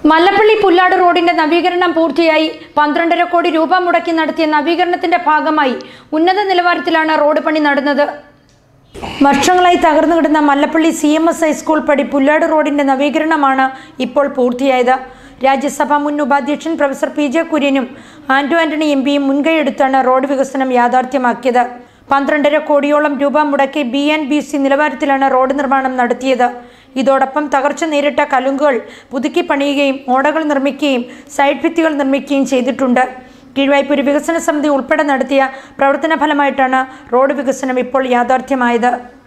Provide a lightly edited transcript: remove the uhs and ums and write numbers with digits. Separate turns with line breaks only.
മല്ലപ്പള്ളി പുല്ലാട് റോഡിന്റെ നവീകരണം പൂർത്തിയായി. 12.5 കോടി രൂപ മുടക്കി നടത്തിയ നവീകരണത്തിന്റെ ഭാഗമായി ഉന്നത നിലവാരത്തിലാണ് റോഡ് പണി നടന്നത്. വർഷങ്ങളായി തകർന്നു കിടന്ന മല്ലപ്പള്ളി CMS ഹൈസ്കൂൾ പടി പുല്ലാട് റോഡിന്റെ നവീകരണമാണ് ഇപ്പോൾ പൂർത്തിയായത്. രാജ്യസഭാ മുൻ ഉപാധ്യക്ഷൻ പ്രൊഫസർ PJ കുര്യനും ആന്റോ ആന്റണി MPയും മുൻകൈയെടുത്താണ് റോഡ് വികസനം യാഥാർത്ഥ്യമാക്കിയത്. 12.5 കോടിയോളം രൂപ മുടക്കി BNBC നിലവാരത്തിലാണ് റോഡ് നിർമ്മാണം നടത്തിയത്. ഇതോടൊപ്പം തകർച്ച നേരിട്ട കലുങ്കുകൾ പുതുക്കി പണിയുകയും ഓടകൾ നിർമ്മിക്കുകയും സൈഡ് ഭിത്തികൾ നിർമ്മിക്കുകയും ചെയ്തിട്ടുണ്ട്. കീഴ്വായ്പൂർ വികസന സമിതി ഉൾപ്പെടെ നടത്തിയ പ്രവർത്തന ഫലമായിട്ടാണ് റോഡ് വികസനം ഇപ്പോൾ യാഥാർത്ഥ്യമായത്.